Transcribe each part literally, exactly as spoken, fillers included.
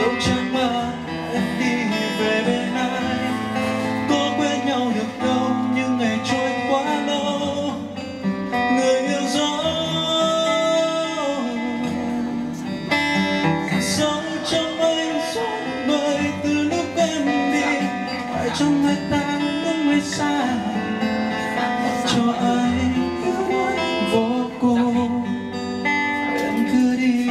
dẫu chẳng mà em đi về bên ai. Có quên nhau được đâu nhưng ngày trôi quá lâu. Người yêu dấu sống trong mây gió bời từ lúc em đi. Phải trong người ta đúng hay sai cho ai yêu đuối vô cùng. Em cứ đi.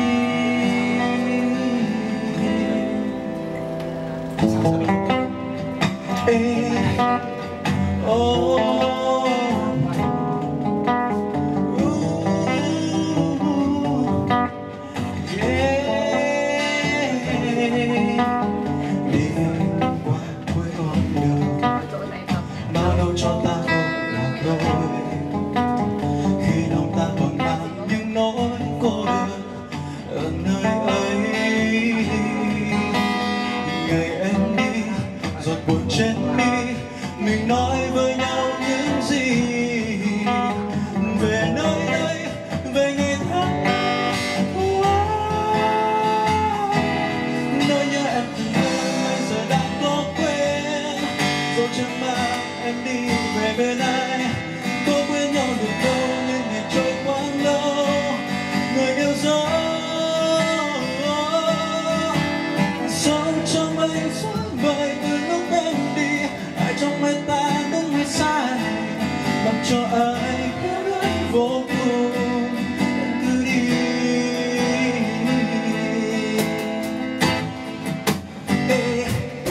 Ê, oh. Cho ta không là đôi khi lòng ta còn mang những nỗi cô đơn ở nơi ấy. Ngày em đi giọt buồn trên mi, mình nói với nhau những gì về nơi đây, về ngày tháng nỗi nhớ em từng đến bây giờ đã có quên. Dẫu chẳng mà em đi về bên ai, có quên nhau được đâu nhưng ngày trôi quá lâu. Người yêu dấu sống trong mây gió bời từ lúc em đi. Ai trong hai ta đúng hay sai làm cho ai yêu đuối vô cùng. Em cứ đi. Hey.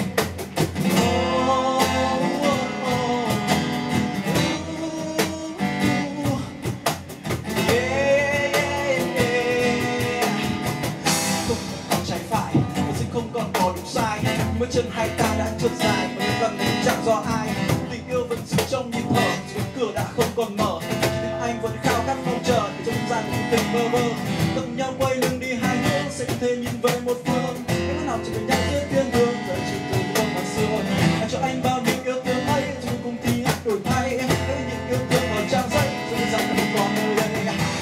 Bước chân hai ta đã trượt dài và những lần này chẳng do ai. Tình yêu vẫn giữ trong nhịp thở, dù cửa đã không còn mở. Nhưng anh vẫn khao khát mong chờ để trong gian của tình mơ mơ. Từng nhau quay lưng đi hai hướng sẽ không thể nhìn về một phương. Những lúc nào chỉ cần nhau giữa thiên đường giờ chỉ từ hôm mà xưa. Em cho anh bao nhiêu yêu thương ấy, dù cùng thì hát đổi thay. Hãy nhìn yêu thương vào trang giấy, dù rằng không còn nơi đây.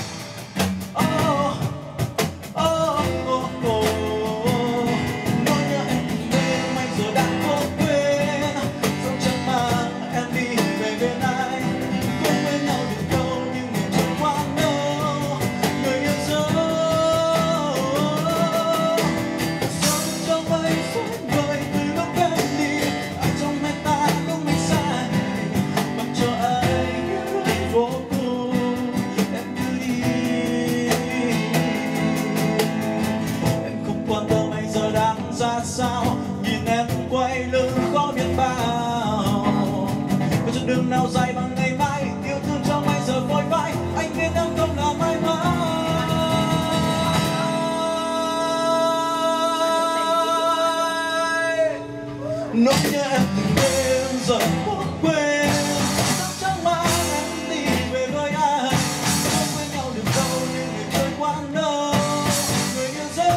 Oh, oh, oh, oh. Ra sao nhìn em quay lưng khó biết bao. Có chút đường nào dài bằng ngày mai, yêu thương trong bây giờ vội vãi. Anh biết em không là mãi mãi. Nỗi nhớ em từng đêm giờ khó quên. Sao chẳng mang em đi về với ai. Không quên nhau được đâu nhưng ngày trôi quá lâu. Người yêu dấu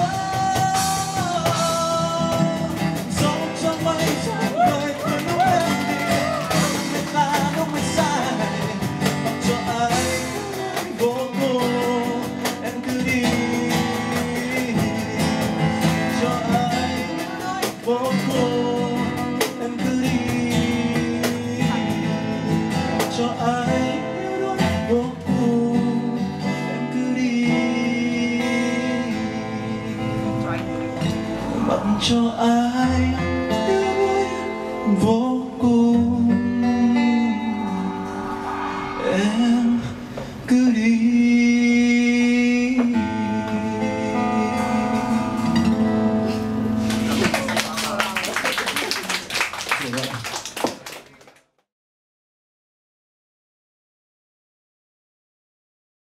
vô cùng. Em cứ đi cho ai yêu đuối vô cùng. Em cứ đi bận cho ai yêu đuối vô cùng. Em cứ đi.